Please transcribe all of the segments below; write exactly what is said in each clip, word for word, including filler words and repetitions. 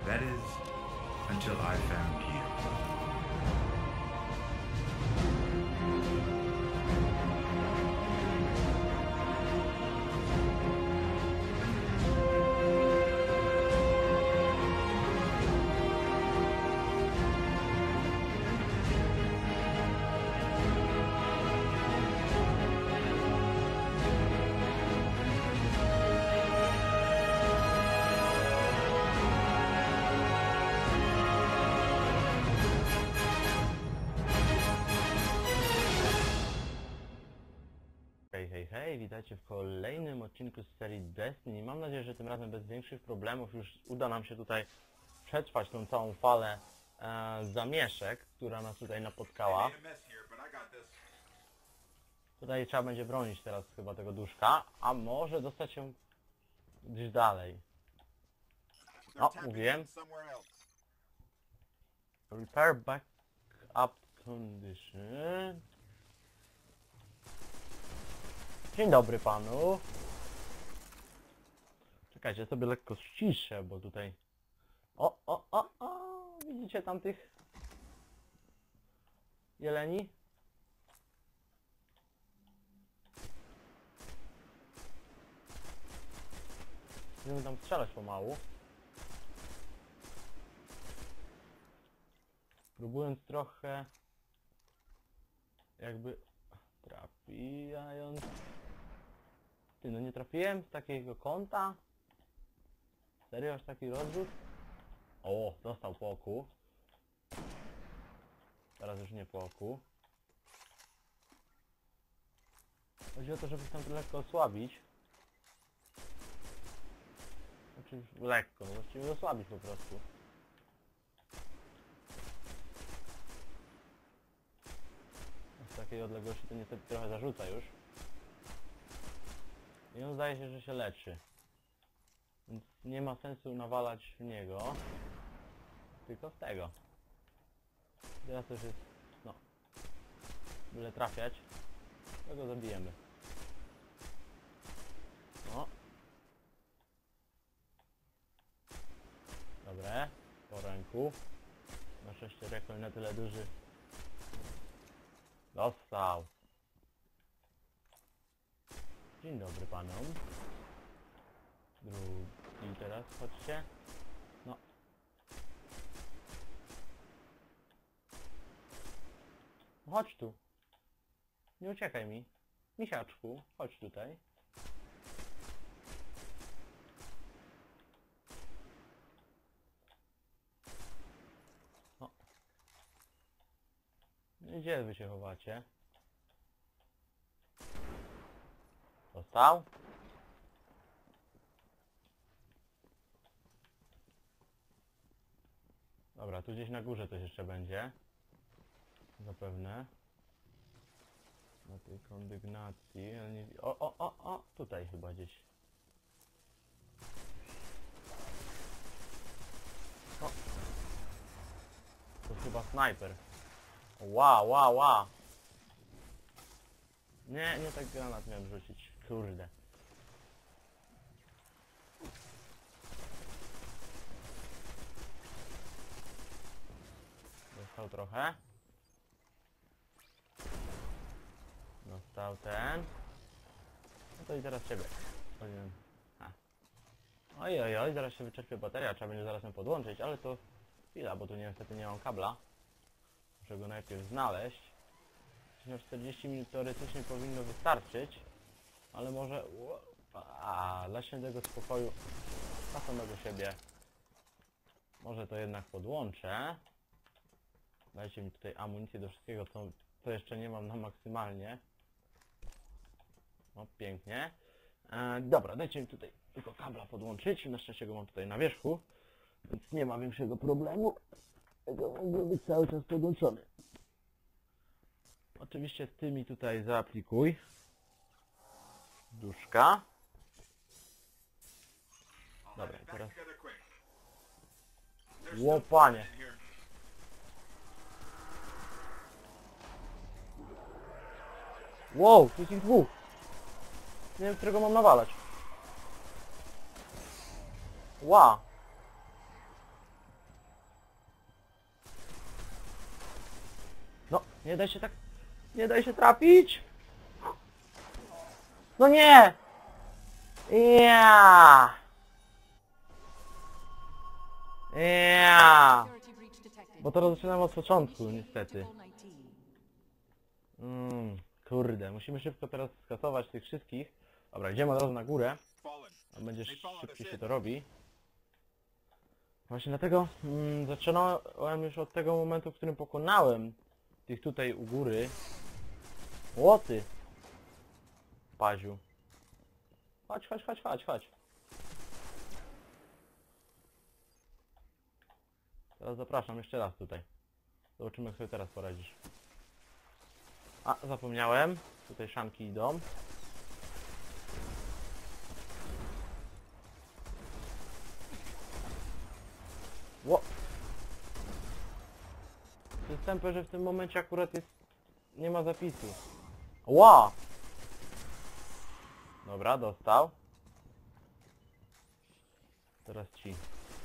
That is, until I found you. Hej, hej, hej, witajcie w kolejnym odcinku z serii Destiny. Mam nadzieję, że tym razem bez większych problemów już uda nam się tutaj przetrwać tą całą falę e, zamieszek, która nas tutaj napotkała. Tutaj trzeba będzie bronić teraz chyba tego duszka, a może dostać się gdzieś dalej. O, mówiłem. Repair backup condition. Dzień dobry panu. Czekajcie, sobie lekko ściszę, bo tutaj... O, o, o, o! Widzicie tam tych jeleni? Będziemy tam strzelać pomału. Próbując trochę... jakby... trafiając... Ty, no nie trafiłem z takiego kąta? Serio, aż taki rozrzut? O, dostał po oku. Teraz już nie po oku. Chodzi o to, żeby tam to lekko osłabić. Znaczy lekko, no właściwie osłabić po prostu. Z takiej odległości to niestety trochę zarzuca już. I on zdaje się, że się leczy. Więc nie ma sensu nawalać w niego. Tylko w tego. Teraz już jest... no... byle trafiać. To go zabijemy. O! Dobre. Po ręku. Na szczęście rekord na tyle duży. Dostał. Dzień dobry panom. Drugi teraz, chodźcie. No. Chodź tu. Nie uciekaj mi. Misiaczku, chodź tutaj. O. No i gdzie wy się chowacie? Dostał? Dobra, tu gdzieś na górze coś jeszcze będzie. Zapewne. Na tej kondygnacji. O, o, o, o! Tutaj chyba gdzieś. O. To chyba snajper. Ła, ła, ła! Nie, nie tak granat miałem rzucić. Kurde. Dostał trochę. Dostał ten. No to i teraz ciebie. Oj, oj, oj, zaraz się wyczerpie bateria, trzeba będzie zaraz ją podłączyć, ale to chwila, bo tu niestety nie mam kabla. Muszę go najpierw znaleźć. Na czterdzieści minut teoretycznie powinno wystarczyć, ale może... A, dla świętego spokoju, dla samego siebie, może to jednak podłączę. Dajcie mi tutaj amunicję do wszystkiego, co, co jeszcze nie mam na maksymalnie. No, pięknie. E, dobra, dajcie mi tutaj tylko kabla podłączyć. Na szczęście go mam tutaj na wierzchu, więc nie ma większego problemu. Tego mogę być cały czas podłączony. Oczywiście ty mi tutaj zaaplikuj duszka. Dobra, teraz... Łopanie! Wow, tu jest ich dwóch! Nie wiem, którego mam nawalać. Ła! Nie daj się tak... Nie daj się trafić! No nie! Ja! Ja! Bo to rozpoczynam od początku, niestety. Mm, kurde, musimy szybko teraz skasować tych wszystkich. Dobra, idziemy od razu na górę. A będzie szybciej się to robi. Właśnie dlatego mm, zaczynałem już od tego momentu, w którym pokonałem tych tutaj u góry. Łoty! Paziu. Chodź, chodź, chodź, chodź, chodź. Teraz zapraszam jeszcze raz tutaj. Zobaczymy, jak sobie teraz poradzisz. A, zapomniałem. Tutaj szanki idą. Ło! Przystępę, że w tym momencie akurat jest... Nie ma zapisu. Ła! Dobra, dostał. Teraz ci.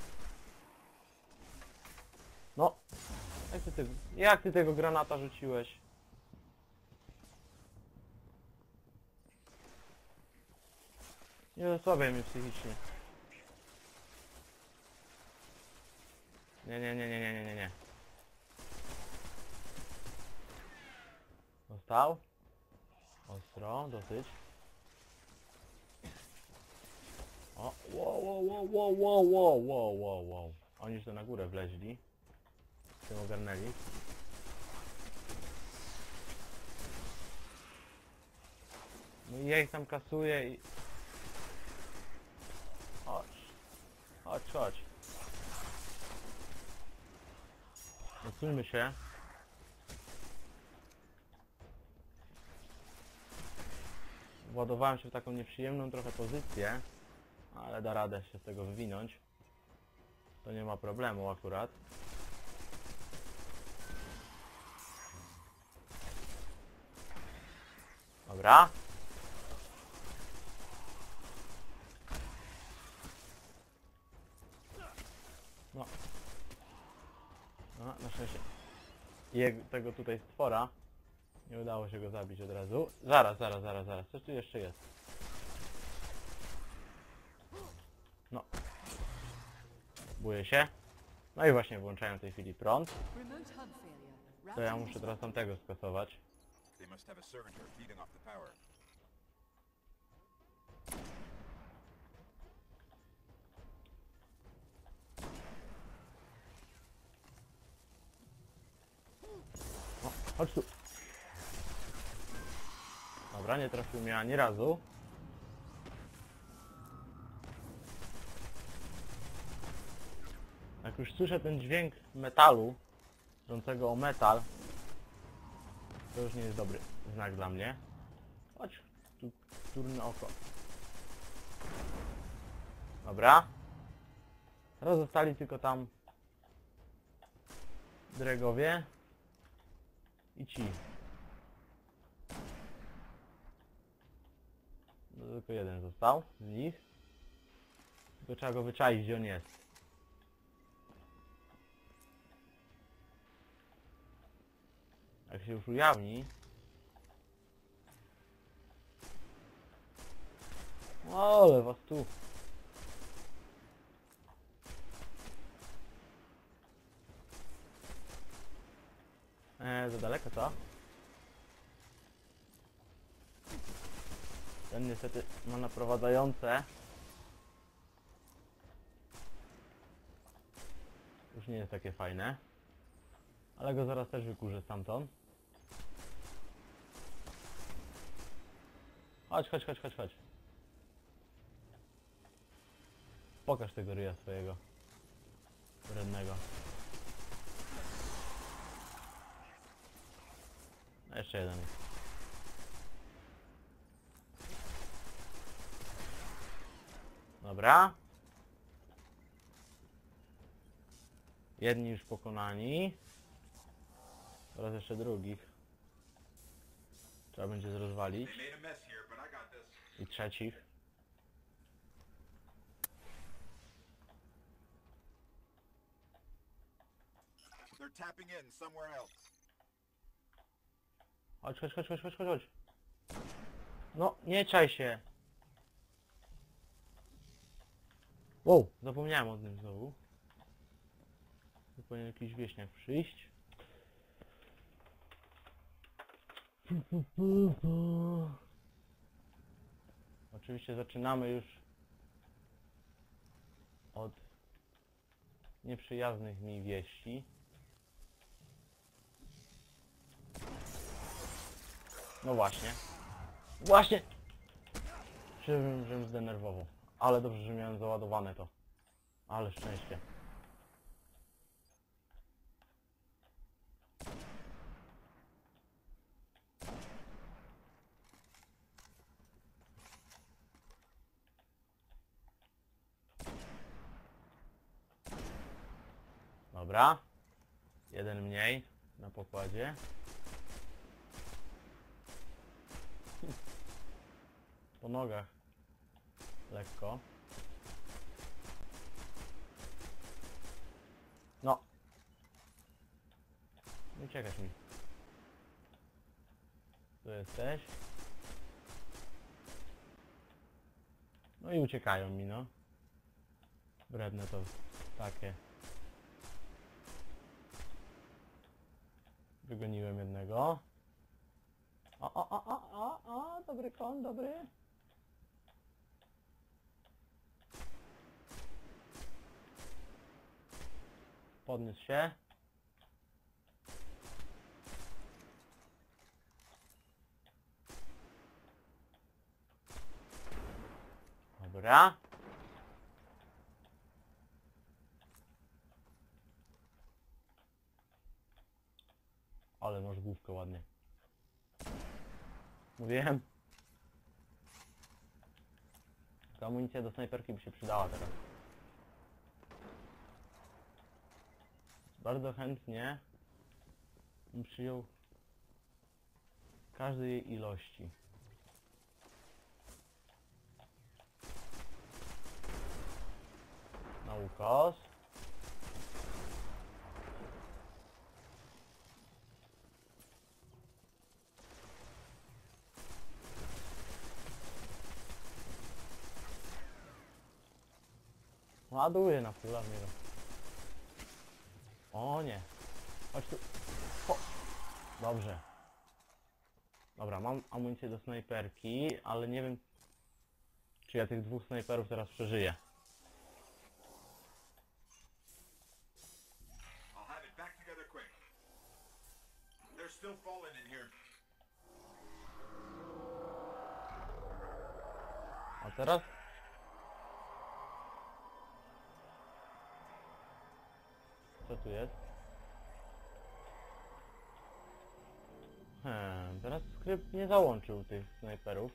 No! Jak ty, ty, jak ty tego granata rzuciłeś? Nie zasłabiaj mnie psychicznie. Nie, nie, nie, nie, nie, nie, nie, nie. Dostał? Ostro, dosyć. O, wow, wow, wow, wow, wow, wow, wow, wow, wow. Oni już to na górę wleźli. Z tym ogarnęli. No i ja ich tam kasuję i... Chodź. Chodź, chodź. Odsuńmy się. Władowałem się w taką nieprzyjemną trochę pozycję, ale da radę się z tego wywinąć. To nie ma problemu akurat. Dobra. No. No, na szczęście. Jego, tego tutaj stwora nie udało się go zabić od razu. Zaraz, zaraz, zaraz, zaraz. Coś tu jeszcze jest. No. Buję się. No i właśnie włączają w tej chwili prąd. To ja muszę teraz tamtego skasować. O, chodź tu. Dobra, nie trafił mnie ani razu. Jak już słyszę ten dźwięk metalu, trącego o metal, to już nie jest dobry znak dla mnie. Chodź, tu turne oko. Dobra. Teraz zostali tylko tam dregowie i ci. No, tylko jeden został z nich. Tylko trzeba go wyczaić, gdzie on jest. Jak się już ujawni... O, ale was tu... Eee, za daleko, co? Ten niestety ma naprowadzające. Już nie jest takie fajne. Ale go zaraz też wykurzę stamtąd. Chodź, chodź, chodź, chodź, chodź. Pokaż tego ryja swojego. Wrednego. A jeszcze jeden jest. Dobra. Jedni już pokonani. Teraz jeszcze drugich. Trzeba będzie rozwalić. I trzecich. They're tapping in somewhere else. Chodź, chodź, chodź, chodź, chodź, chodź, chodź. No, nie czaj się. Wow, zapomniałem o tym znowu. Tu powinien jakiś wieśniak przyjść. Oczywiście zaczynamy już od nieprzyjaznych mi wieści. No właśnie. Właśnie! Żebym, żebym zdenerwował. Ale dobrze, że miałem załadowane to. Ale szczęście. Dobra. Jeden mniej na pokładzie. Po nogach. Lekko. No. Nie uciekasz mi. Tu jesteś. No i uciekają mi, no. Wredne to takie. Wygoniłem jednego. O, o, o, o, o, o, dobry kon, dobry. Podniósł się. Dobra. Ale masz główkę ładnie. Mówiłem. Ta amunicja do snajperki by się przydała teraz. Bardzo chętnie bym przyjął każdej jej ilości. Na ukos. Ładuję na fulla mnie. O nie. Chodź tu. O. Dobrze. Dobra, mam amunicję do snajperki, ale nie wiem, czy ja tych dwóch snajperów teraz przeżyję. I'll have it back together quick. They're still falling in here. A teraz? Co tu jest? Hmm, teraz skrypt nie załączył tych snajperów.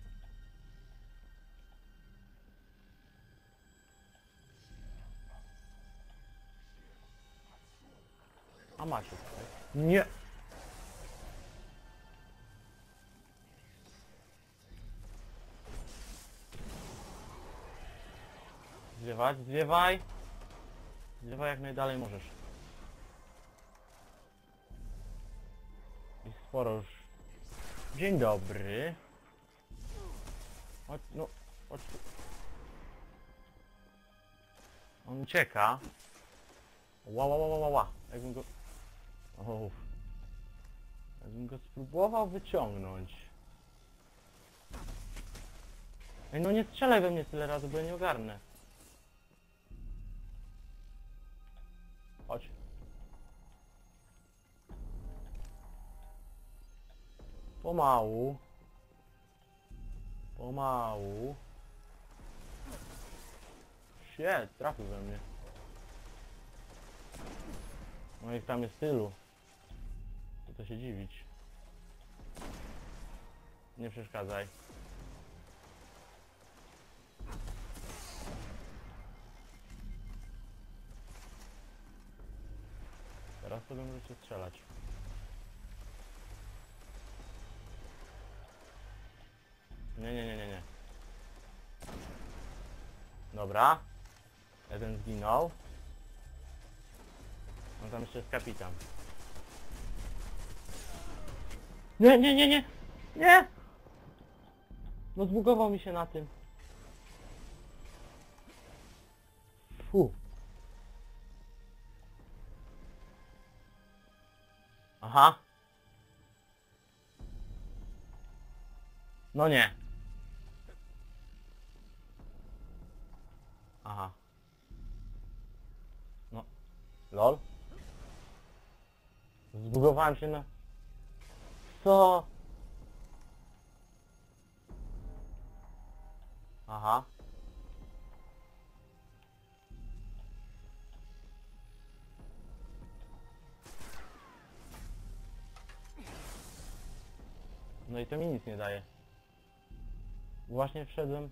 A macie tutaj. Nie! Zwiewaj, zwiewaj! Zwiewaj jak najdalej możesz. I sporo już. Dzień dobry. Chodź, no, chodź tu. On ucieka. Ła, ła, ła, ła, ła, ła. Jakbym go... O, jakbym go spróbował wyciągnąć. Ej, no nie strzelaj we mnie tyle razy, bo ja nie ogarnę. Chodź. Pomału. Pomału. Shit, trafił we mnie. No i tam jest tylu. Co to się dziwić. Nie przeszkadzaj. Teraz sobie możecie strzelać. Nie, nie, nie, nie, nie. Dobra. Jeden zginął. No tam jeszcze jest kapitan. Nie, nie, nie, nie! Nie! No zbugował mi się na tym. Fu. Aha. No nie. Aha. No. Lol. Zbugowałem się na... Co? Aha. No i to mi nic nie daje. Właśnie wszedłem.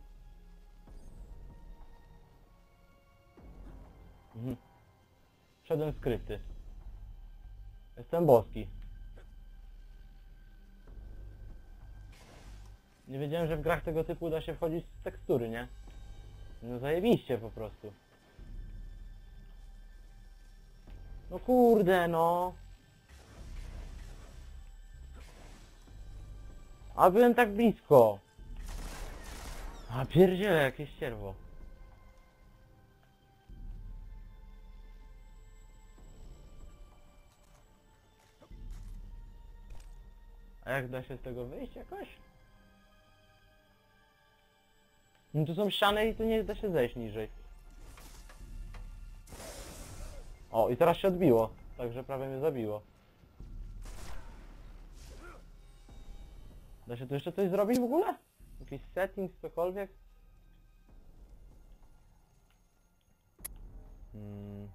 Mhm. Wszedłem w skrypty. Jestem boski. Nie wiedziałem, że w grach tego typu da się wchodzić z tekstury, nie? No zajebiście po prostu. No kurde, no. A byłem tak blisko. A pierdziele, jakieś ścierwo. A jak da się z tego wyjść jakoś? No tu są ściany i tu nie da się zejść niżej. O, i teraz się odbiło. Także prawie mnie zabiło. Da się tu jeszcze coś zrobić w ogóle? Jakiś settings, cokolwiek? Hmm.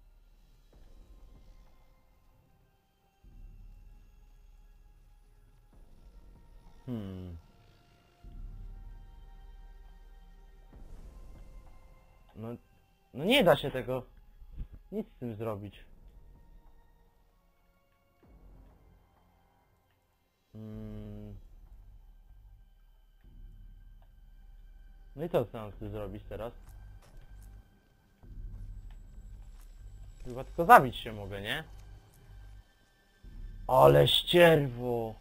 Hmm. No, no nie da się tego nic z tym zrobić. Hmm. No i co chcę tu zrobić teraz? Chyba tylko zabić się mogę, nie? Ale ścierwo!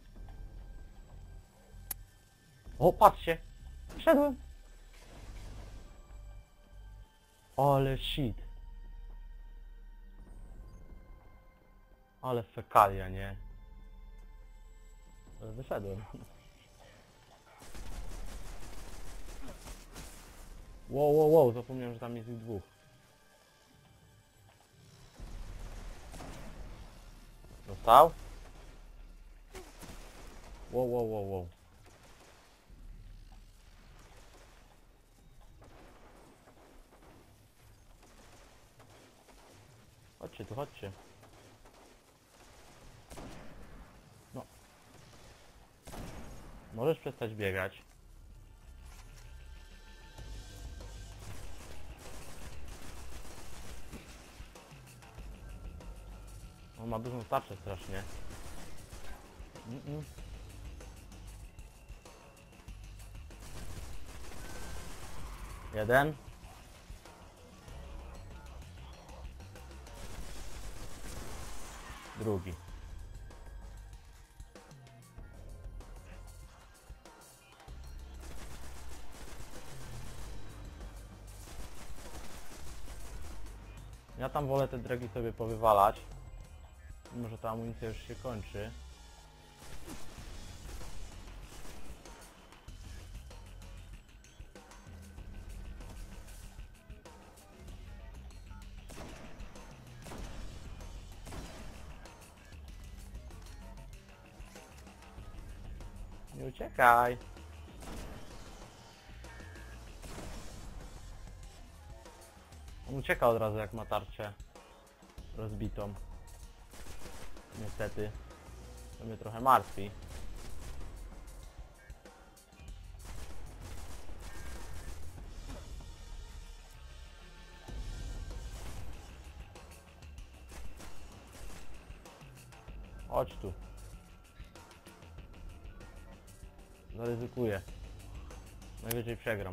O, patrzcie! Wszedłem! Ale shit! Ale fekalia, nie? Ale wyszedłem. Wow, wow, wow, zapomniałem, że tam jest ich dwóch. Dostał? Wow, wow, wow, wow. Chodźcie tu, chodźcie. No. Możesz przestać biegać. On ma dużą tarczę strasznie. Mm -mm. Jeden. Drugi. Ja tam wolę te dragi sobie powywalać. Może ta amunicja już się kończy. Nie uciekaj. On ucieka od razu jak ma tarczę rozbitą. Niestety. To mnie trochę martwi. Chodź tu. Zaryzykuję. Najwyżej przegram.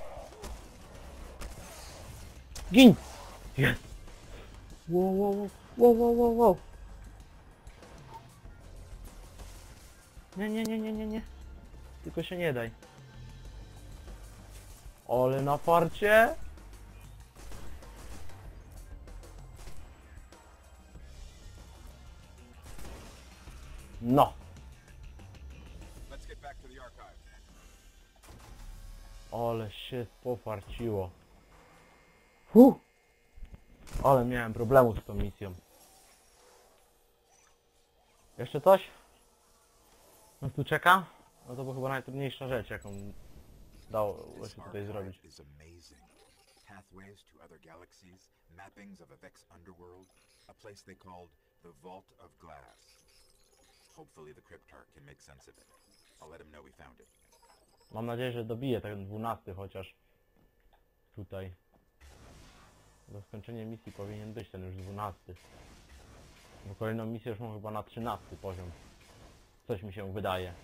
Gin! Jest! Wow, wow, wow. Wow, wow, wow, wow. Nie, nie, nie, nie, nie, nie. Tylko się nie daj. Ale na farcie. No. Let's get back to the archive. Ale się pofarciło. Huh. Ale miałem problemu z tą misją. Jeszcze coś? No tu czeka? No to była chyba najtrudniejsza rzecz, jaką dało This się tutaj zrobić. archive is amazing. Pathways to other galaxies, mappings of a Vex underworld, a place they called the Vault of Glass. Hopefully the Cryptarch can make sense of it. I'll let him know we found it. Mam nadzieję, że dobiję ten dwunasty chociaż tutaj. Do skończenia misji powinien być ten już dwunasty. Bo kolejną misję już mam chyba na trzynasty poziom. Coś mi się wydaje.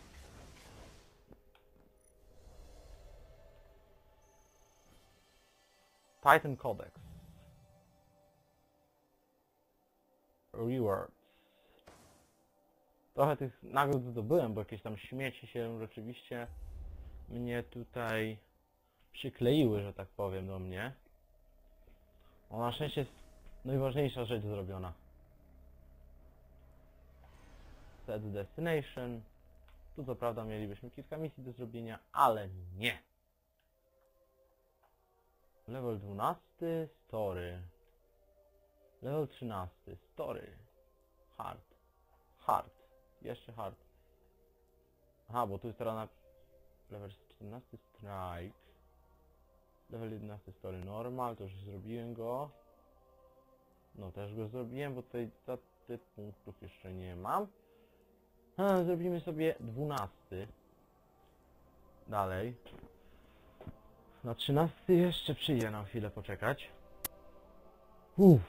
Titan Codex. Rewards. Trochę tych nagród zdobyłem, bo jakieś tam śmieci się rzeczywiście mnie tutaj przykleiły, że tak powiem, do mnie. O, na szczęście jest najważniejsza rzecz zrobiona. Set Destination. Tu co prawda mielibyśmy kilka misji do zrobienia, ale nie. Level dwunasty, Story. Level trzynasty, Story. Hard. Hard. Jeszcze hard. Aha, bo tu jest teraz na... Level czternasty, Strike. Level jedenasty, Story Normal, to już zrobiłem go. No też go zrobiłem, bo tutaj za tych punktów jeszcze nie mam. A, zrobimy sobie dwunasty. Dalej. Na trzynasty jeszcze przyjdzie nam chwilę poczekać. Uff.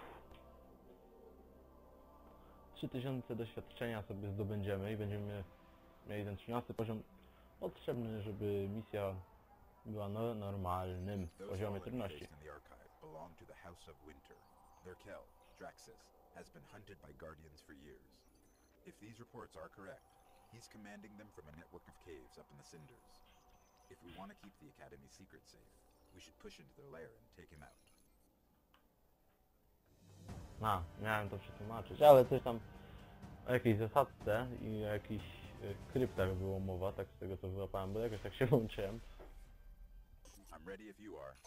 trzy tysiące doświadczenia sobie zdobędziemy i będziemy mieli ten trzynasty poziom potrzebny, żeby misja była no, normalnym Those poziomie all trudności. encased in the archive belong to the House of Winter. Their Kel, Draxus, has been hunted by Guardians for years. If these reports are correct, he's commanding them from a network of caves up in the Cinders. If we want to keep the Academy's secret safe, we should push into their lair and take him out. A, miałem to przetłumaczyć, ale coś tam o jakiejś zasadce i o jakichś e, kryptach było mowa, tak z tego co wyłapałem, bo jakoś tak się łączyłem. I'm ready if you are.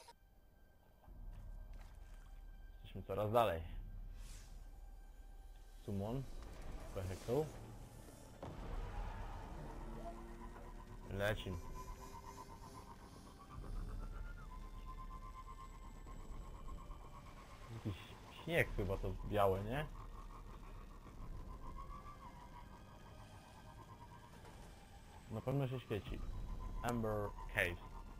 Jesteśmy coraz dalej. Summon. Vehicle. Lecim. Jakiś śnieg chyba to białe, nie? Na pewno się świeci. Amber Caves.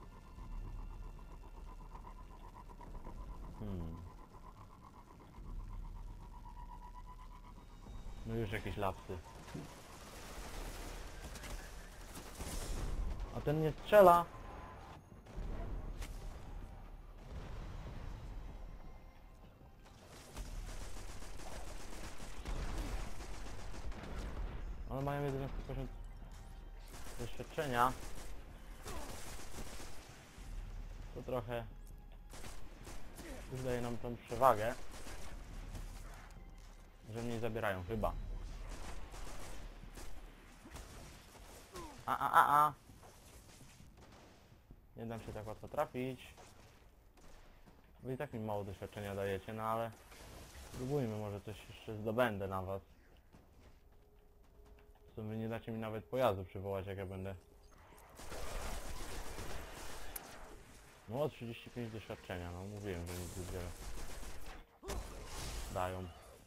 Hmm. No już jakieś lapsy. A ten nie strzela. Ale mają jedenasty poziom doświadczenia. To trochę już daje nam tą przewagę, że mnie zabierają chyba. A, a, a, a. Nie dam się tak łatwo trafić. Wy i tak mi mało doświadczenia dajecie, no ale spróbujmy, może coś jeszcze zdobędę na was. Co wy nie dacie mi nawet pojazdu przywołać, jak ja będę. No trzydzieści pięć doświadczenia, no mówiłem, że nic zbyt wiele dają.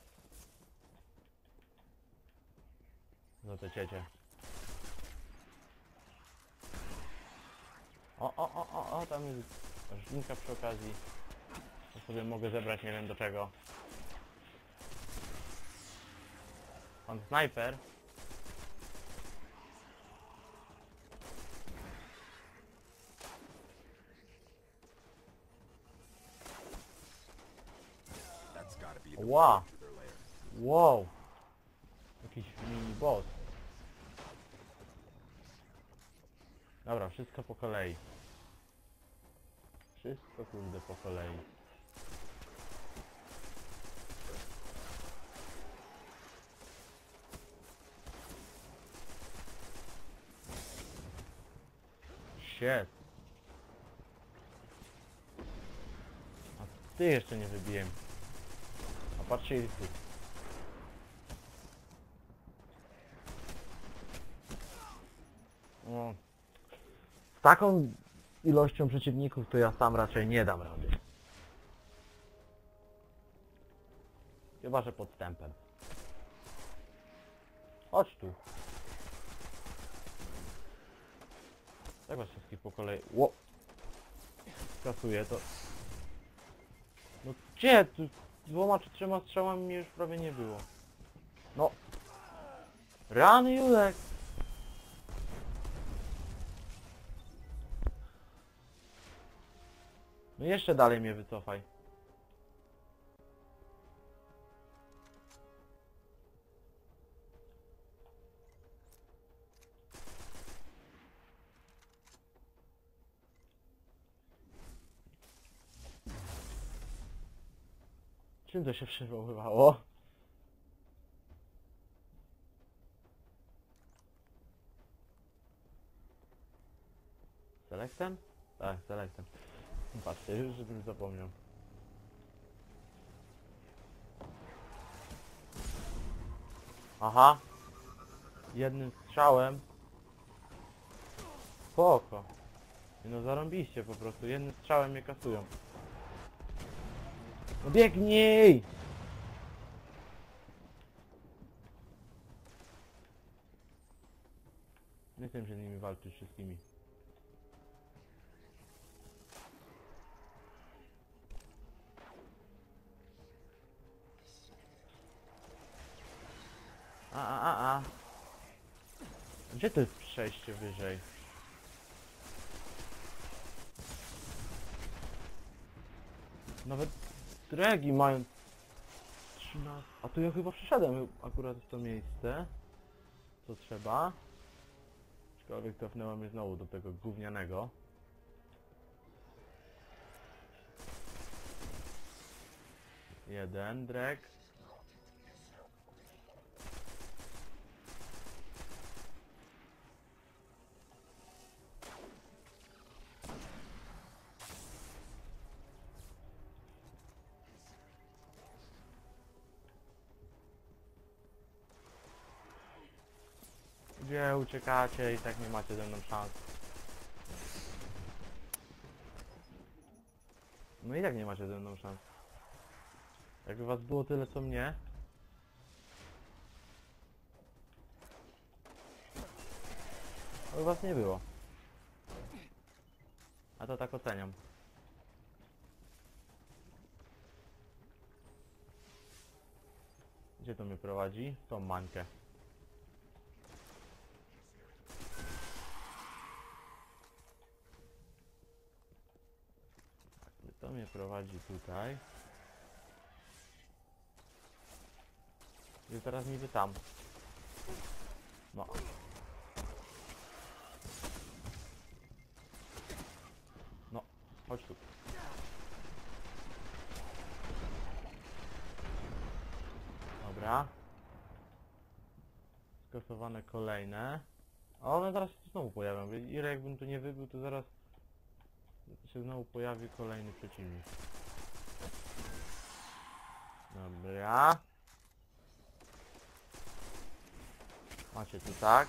Za te ciecie. O, o, o, o, o, tam jest roślinka przy okazji. To sobie mogę zebrać nie wiem do czego. Pan snajper. That's gotta be the Wow. way to their lair. Wow. Jakiś mini boss. Dobra, wszystko po kolei. Wszystko kurde po kolei. Shit. A ty jeszcze nie wybiłem. A patrzcie ile tu. No. Z taką ilością przeciwników to ja sam raczej nie dam rady. Chyba że podstępem. Chodź tu. Tak was wszystkich po kolei. Ło! Kasuję to. No gdzie? Tu dwoma czy trzema strzałami mnie już prawie nie było. No. Rany Julek! No jeszcze dalej mnie wycofaj. Czym to się przywoływało? Selectem? Tak, selectem. Patrzcie, już żebym zapomniał. Aha. Jednym strzałem. Spoko. No zarąbiście po prostu. Jednym strzałem mnie kasują. No biegnij! Nie chcę się z nimi walczyć wszystkimi. A, a, a, a. Gdzie to jest przejście wyżej? Nawet dragi mają trzynaście. A tu ja chyba przeszedłem akurat w to miejsce. Co trzeba. Aczkolwiek cofnęła mnie znowu do tego gównianego. Jeden drag. Gdzie uciekacie i tak nie macie ze mną szans. No i tak nie macie ze mną szans. Jakby was było tyle co mnie. To was nie było. A to tak oceniam. Gdzie to mnie prowadzi? W tą mańkę. To mnie prowadzi tutaj. I teraz niby tam. No. No, chodź tu. Dobra. Skasowane kolejne. A one zaraz się znowu pojawią. Ile jakbym tu nie wybił, to zaraz się znowu pojawi kolejny przeciwnik. Dobra. Macie tu tak.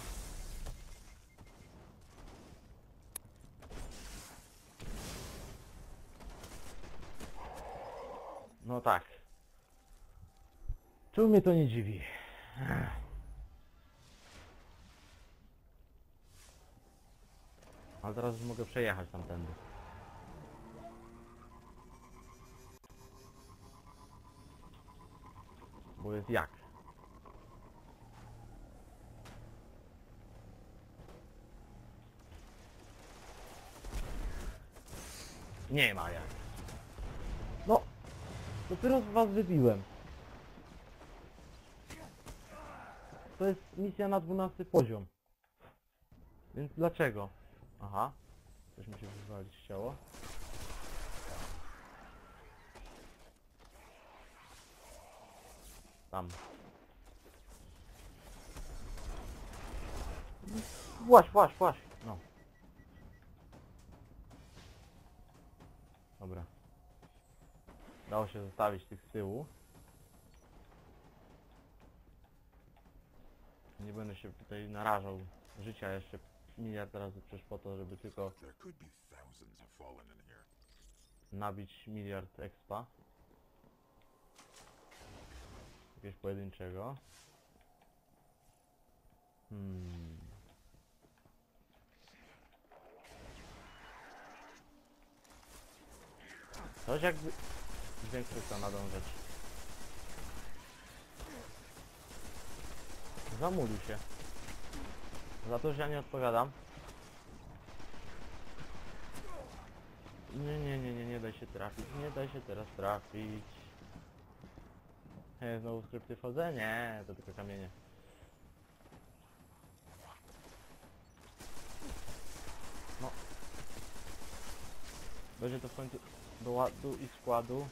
No tak. Czemu mnie to nie dziwi? Ale teraz już mogę przejechać tamtędy. Bo jest jak? Nie ma jak. No! Dopiero z was wybiłem. to jest misja na dwunasty poziom. Więc dlaczego? Aha. Coś mi się wywalić chciało. Tam. Właś, właś, właś. No. Dobra. Dało się zostawić tych z tyłu. Nie będę się tutaj narażał życia jeszcze miliard razy przecież po to, żeby tylko There could be thousands have fallen in here. nabić miliard expa. Jakiegoś pojedynczego. Hmm. Coś jakby dźwięk chce nadążać. Zamulił się. Za to, że ja nie odpowiadam. Nie, nie, nie, nie, nie daj się trafić. Nie daj się teraz trafić. He, znowu skrypty wchodzę? Nie, to tylko kamienie. No. Będzie to w końcu do ładu i składu.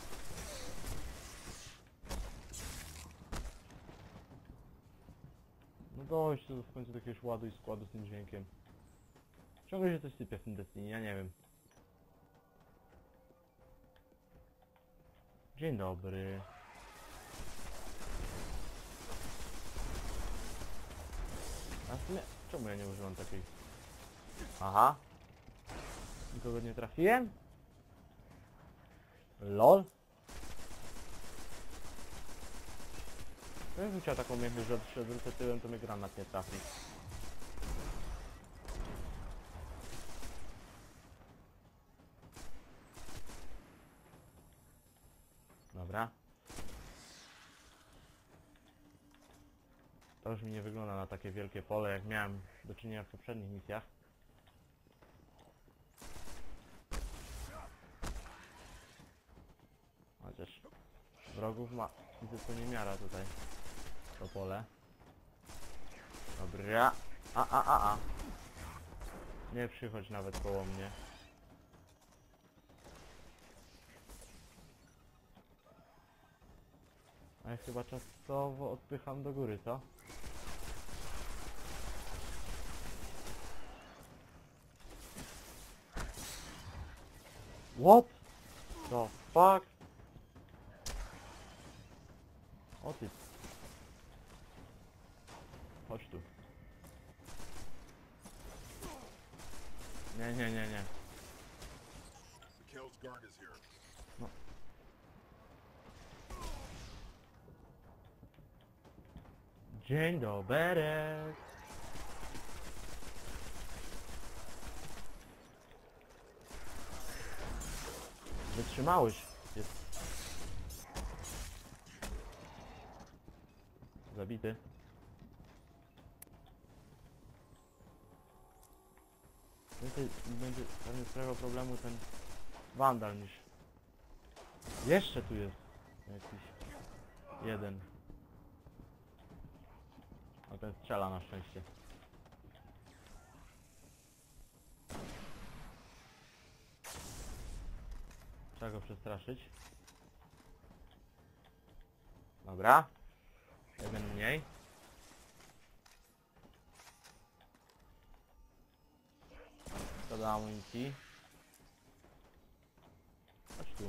No dojść to w końcu do jakiegoś ładu i składu z tym dźwiękiem. Ciągle się coś sypie w tym Destiny, ja nie wiem. Dzień dobry. A w sumie, czemu ja nie używam takiej? Aha. Nikogo nie trafiłem? LOL? Jakbym chciał taką umiejętność, że się odwrócę tyłem, to mnie granat nie trafi. Dobra. To już mi nie wygląda na takie wielkie pole, jak miałem do czynienia w poprzednich misjach. Chociaż wrogów ma widzę to nie miara tutaj. To pole. Dobra. A, a, a, a. Nie przychodź nawet koło mnie. A ja chyba czasowo odpycham do góry, co? What the fuck? O ty. Chodź tu. Nie, nie, nie, nie. The Kel's guard is here. No. Dzień dobry. Wytrzymałeś. Jest. Zabity. Więcej będzie pewnie sprawiał problemu ten wandal niż... Jeszcze tu jest jakiś jeden. A ten strzela na szczęście. Trzeba go przestraszyć. Dobra. Jeden mniej. Szkoda amunicji. Chodź tu.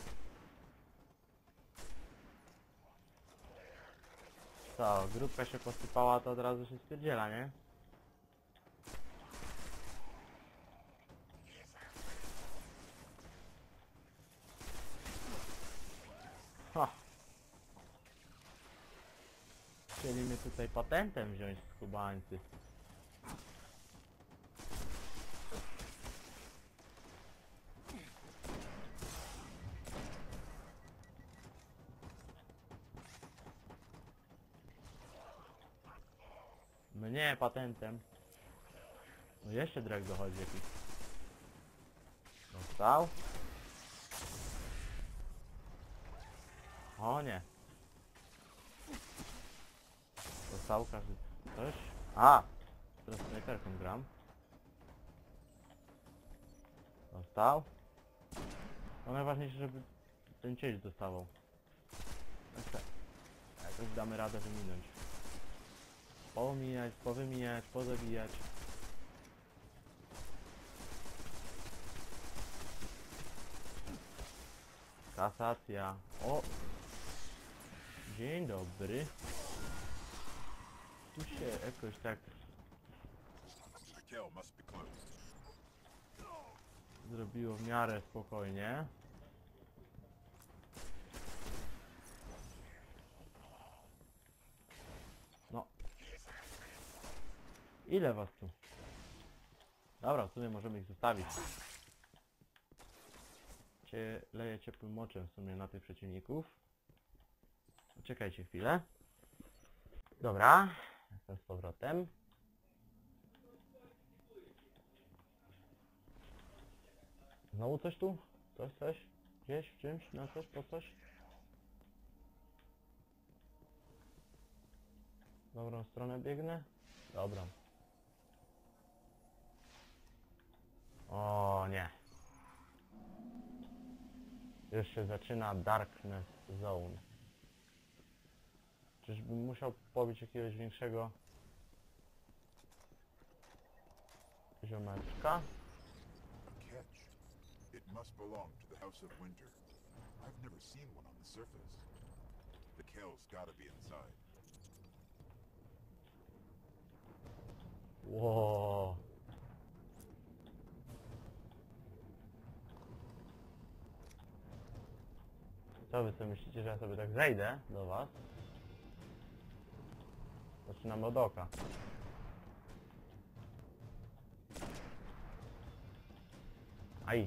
Co, grupka się posypała, to od razu się spierdziela, nie? Ha! Chcieli mnie tutaj patentem wziąć z Kubańcy. Mnie patentem. No jeszcze drag dochodzi jakiś. Dostał. O nie. dostał każdy coś. A! Teraz snajperką gram. Dostał. No najważniejsze, żeby ten cieć dostawał. Jeszcze jakoś damy radę wyminąć. Pomijać, powymijać, pozabijać. Kasacja. O! Dzień dobry. Tu się jakoś tak The kill must be closed. zrobiło w miarę spokojnie. No. Ile was tu? Dobra, w sumie możemy ich zostawić. Cie, leję ciepłym moczem w sumie na tych przeciwników. Czekajcie chwilę. Dobra, jestem z powrotem. Znowu coś tu? Coś, coś? Gdzieś, w czymś, na coś, po coś? W dobrą stronę biegnę? Dobra. O nie. Już się zaczyna Darkness Zone. Czyżbym musiał pobić jakiegoś większego ziomeczka? A catch. It must belong to the House of Winter. I've never seen one on the surface. The kill's gotta be inside. Wow. Co wy sobie myślicie, że ja sobie tak zejdę do was? Zaczynamy od oka. Aj.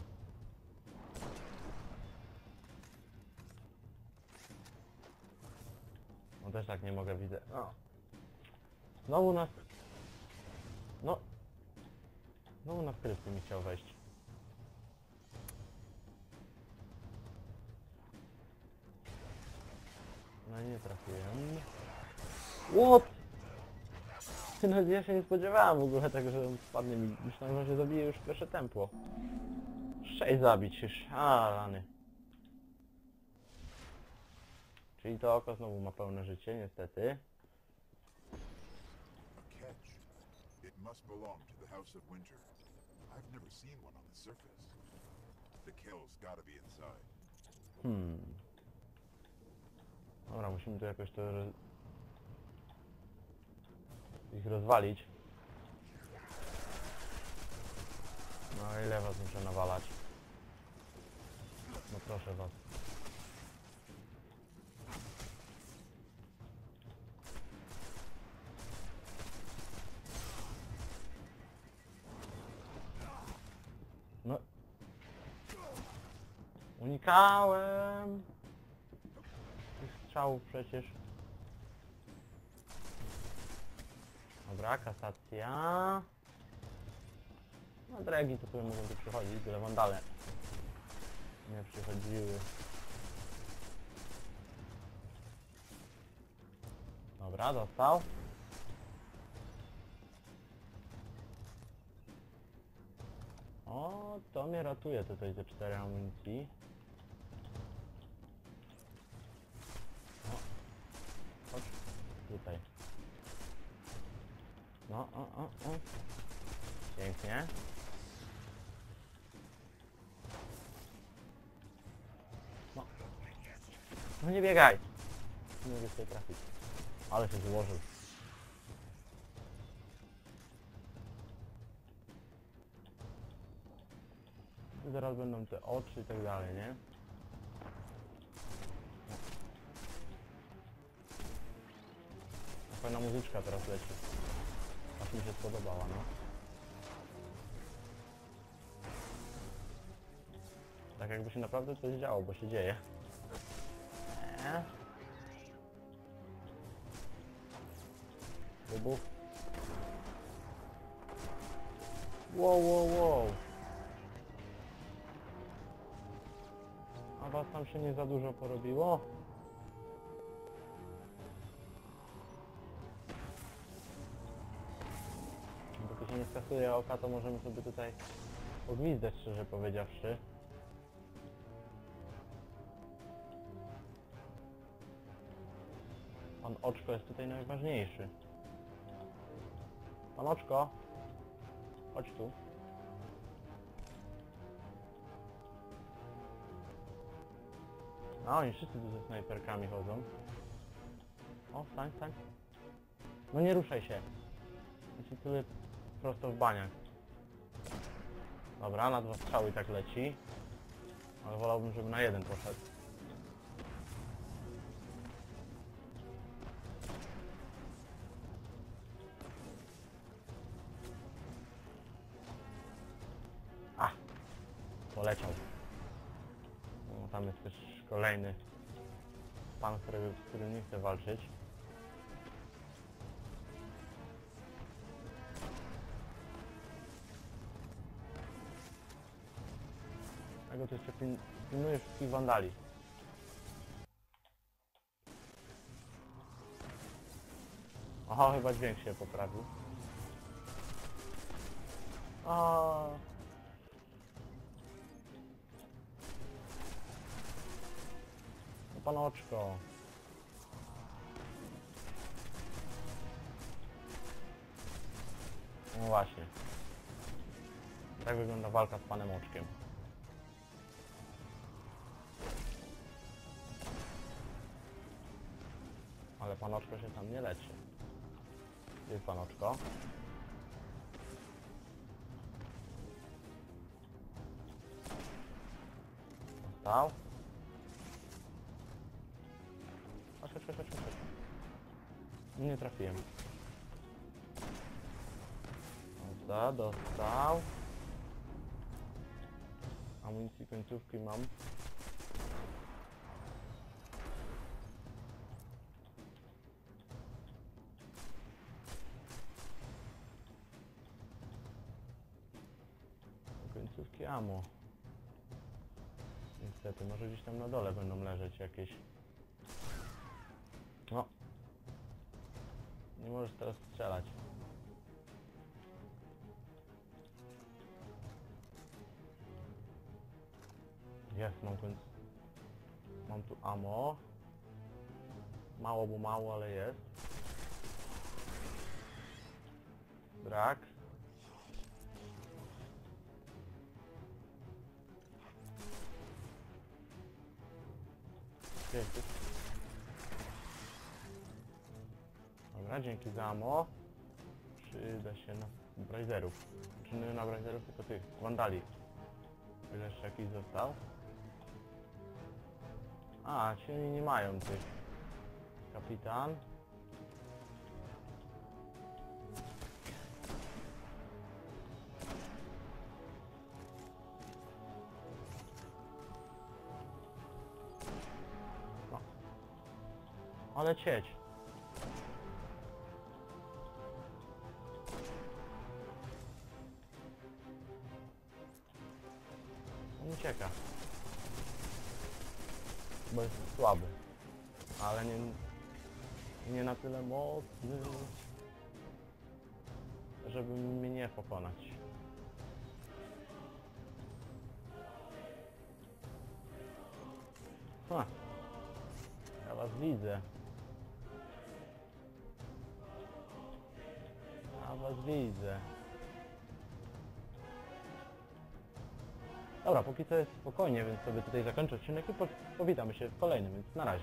No też tak nie mogę, widzę. No. Znowu nas... No. Znowu na skrypty mi chciał wejść. No nie trafiłem. What? No ja się nie spodziewałem w ogóle tego, że on spadnie mi. Myślałem, że się zabije już w pierwsze tempo. Sześć zabić już. A, rany. Czyli to oko znowu ma pełne życie, niestety. A catch. It must belong to the House of Winter. I've never seen one on the surface. The kill's gotta be inside. Hmm. Dobra, musimy tu jakoś to... roz- ich rozwalić. No ile was muszę nawalać? No proszę was. No. Unikałem tych strzałów przecież. Dobra, kasacja. No dragi to sobie mogą tu przychodzić, byle wandale nie przychodziły. Dobra, dostał. O, to mnie ratuje tutaj te cztery amunicji. O, chodź tutaj. No, o, o, o. Pięknie. No. No nie biegaj. Nie mogę sobie trafić. Ale się złożył. Zaraz będą te oczy i tak dalej, nie? Fajna muzyczka teraz leci. Aż mi się spodobała, no. Tak jakby się naprawdę coś działo, bo się dzieje. Eee. Wybuch. Wow, wow, wow. A was tam się nie za dużo porobiło? skasuje oka, to możemy sobie tutaj pogwizdać, szczerze powiedziawszy. Pan Oczko jest tutaj najważniejszy. Pan Oczko, chodź tu. A oni wszyscy tu ze snajperkami chodzą. O, wstań, wstań. No nie ruszaj się. Leci tyle prosto w baniak. Dobra, na dwa strzały i tak leci. Ale wolałbym, żeby na jeden poszedł. A! Poleciał. O, tam jest też kolejny pan, który, z którym nie chce walczyć. Tego to jeszcze pil pilnuje wszystkich wandali. Oho, chyba dźwięk się poprawił. O. No pan Oczko. No właśnie. Tak wygląda walka z panem Oczkiem. Ale pan Oczko się tam nie leczy. Gdzie jest pan Oczko? Dostał. Chodź, chodź, chodź, chodź, chodź. Nie trafiłem. Dostał, dostał. Amunicji końcówki mam. Końcówki ammo. Niestety, może gdzieś tam na dole będą leżeć jakieś. No. Nie możesz teraz strzelać. Jest, mam końc... Mam tu ammo. Mało, bo mało, ale jest. Brak. Jest. Dobra, dzięki za ammo. Przyda się na brajzerów. Czy nie na brajzerów, tylko tych wandali. Ile jeszcze jakiś został? A, ci oni nie mają tych. Kapitan. No. Ale cieć. On ucieka. Bo jest słaby. Ale nie, nie na tyle mocny, żeby mnie nie pokonać. Ha. Ja was widzę. Ja was widzę. Dobra, póki co jest spokojnie, więc sobie tutaj zakończę odcinek i po powitamy się w kolejnym, więc na razie.